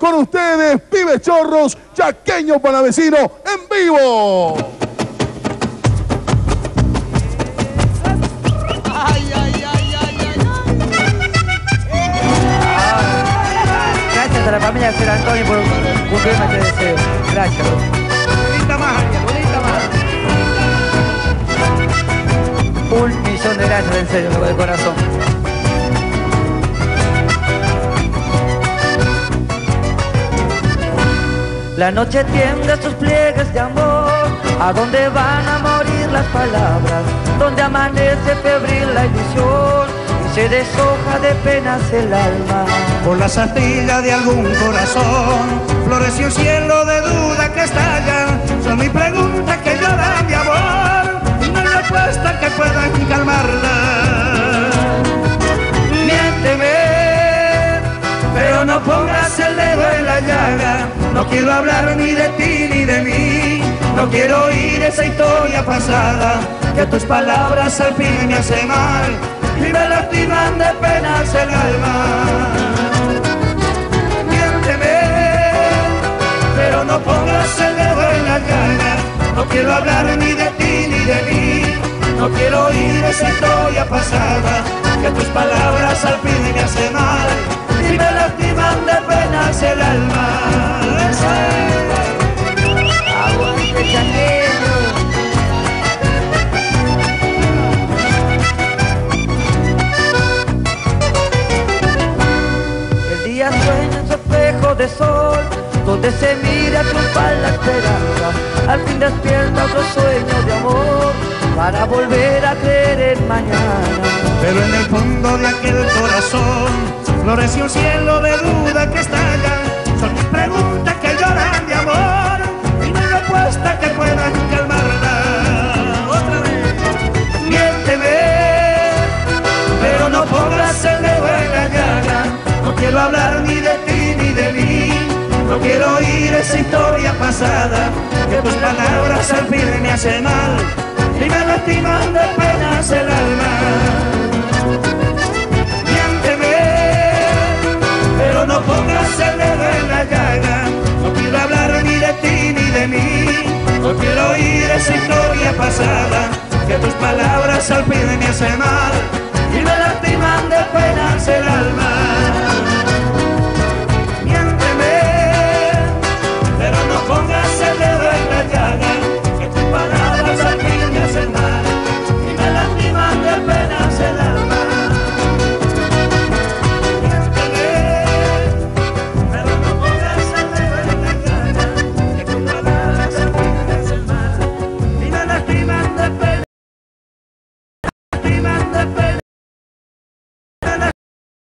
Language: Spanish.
con ustedes, Pibes Chorros, Chaqueño Palavecino, en vivo. Ay, ay, ay, ay, ay. Gracias a la familia de Ser Antonio por cumplirme este deseo. Gracias. Bonita más, bonita más. 1.000.000 de gracias, en serio, de corazón. La noche tiende sus pliegues de amor, a donde van a morir las palabras, donde amanece febril la ilusión y se deshoja de penas el alma. Por las astillas de algún corazón floreció un cielo de duda que estallan. Son mis preguntas que lloran de amor y no hay respuesta que puedan calmarla. Miénteme, pero no pongas el dedo en la llaga. No quiero hablar ni de ti ni de mí, no quiero oír esa historia pasada, que tus palabras al fin me hacen mal y me lastiman de penas el alma. Miénteme, pero no pongas el dedo en la llaga. No quiero hablar ni de ti ni de mí, no quiero oír esa historia pasada, que tus palabras al fin me hacen mal y me lastiman de penas el alma. Aguante, Chaqueño. El día sueña en su espejo de sol, donde se mira triunfar la esperanza. Al fin despierta otro sueño de amor, para volver a creer en mañana. Pero en el fondo de aquel corazón floreció un cielo de duda que estalla. Son mis preguntas que lloran de amor y no hay respuesta que puedan calmarla. Otra vez. Miénteme, pero no pongas el dedo en la llaga. No quiero hablar ni de ti ni de mí, no quiero oír esa historia pasada, que tus palabras al fin me hacen mal y me lastiman de penas el alma. Miénteme, pero no pongas el dedo en la llaga. No quiero hablar ni de ti ni de mí, no quiero oír esa historia pasada, que tus palabras al fin me hacen mal